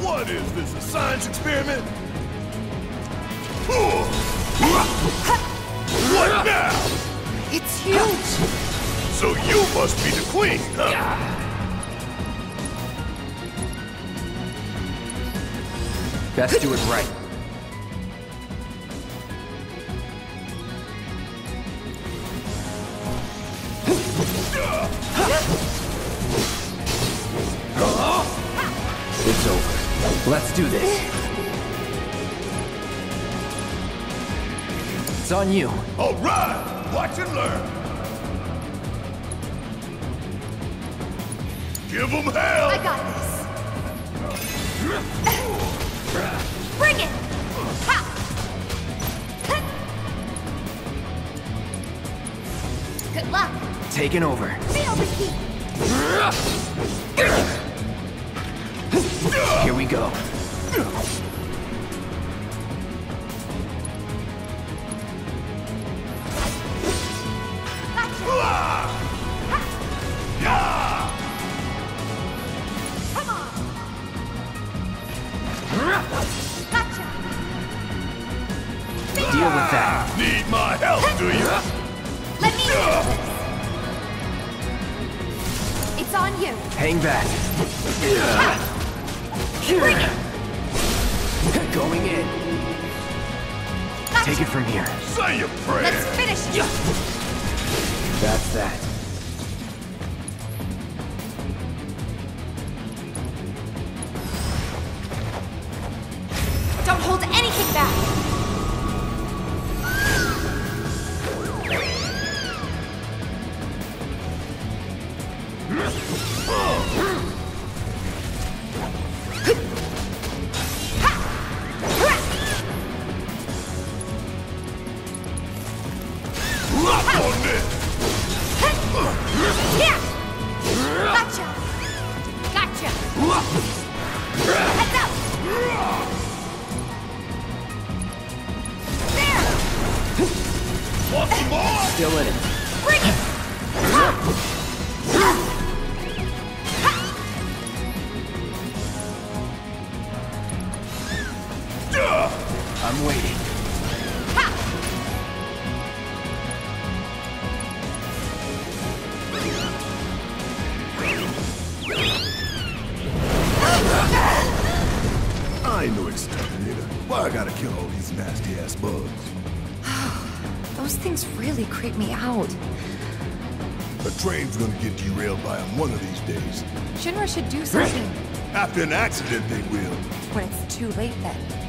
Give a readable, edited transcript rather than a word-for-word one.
What is this, a science experiment? What now? It's huge! So you must be the queen, huh? Best do it right. It's over. Let's do this. It's on you. All right, watch and learn. Give them hell. I got this. Bring it! Ha! Good luck. Taking over. Feel the heat. Here we go. Deal with that. Need my help, do you? Let me handle this. It's on you. Hang back. Bring it. Going in. Gotcha. Take it from here. Say your prayer. Let's finish it. That's that. Don't hold anything back. Gotcha! Gotcha! Heads up! There! Want some more? Still in it. Bring it! I'm waiting. I ain't no exterminator. Why I gotta kill all these nasty-ass bugs? Those things really creep me out. The train's gonna get derailed by them one of these days. Shinra should do something. After an accident, they will. When it's too late, then.